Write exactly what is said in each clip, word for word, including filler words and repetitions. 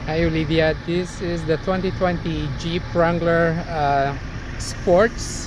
Hi Olivia, this is the twenty twenty Jeep Wrangler uh, Sports.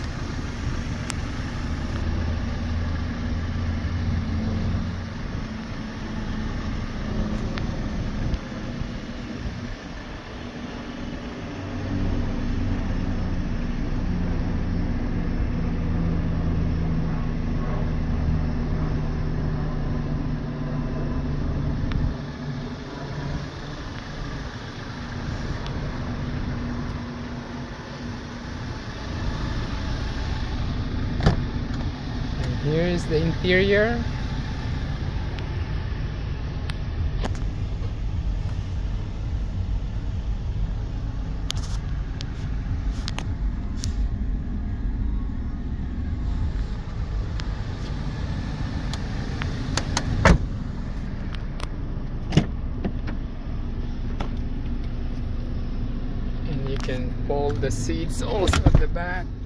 Here is the interior. And you can fold the seats also at the back.